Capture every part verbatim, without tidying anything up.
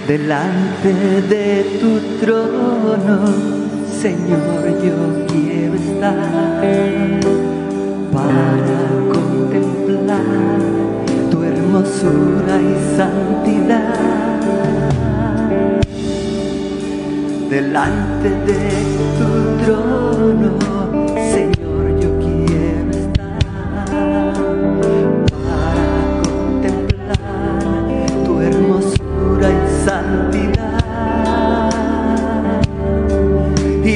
delante de tu trono, Señor, yo quiero estar para contemplar tu hermosura y santidad. Delante de tu trono, Señor, yo quiero estar para contemplar tu hermosura y santidad y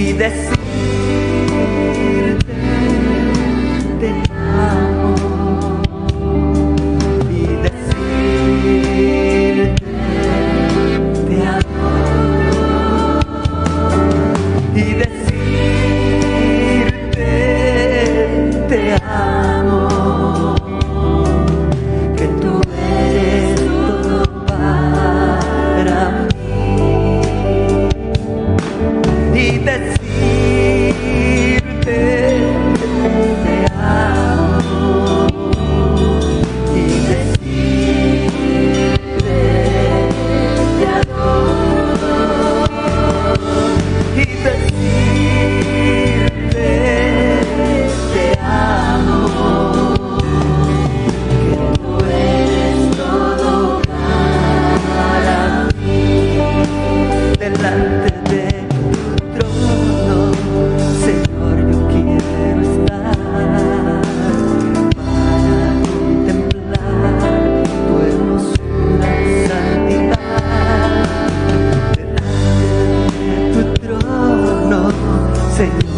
decirte te amo y decirte te amo y decirte te amo, que tú eres todo para mí, y decirte te amo y decirte te adoro y decirte te amo, que tú eres todo para mí. Delante de tu trono, Señor, yo quiero estar para contemplar tu hermosura y santidad. Delante de tu trono, Señor,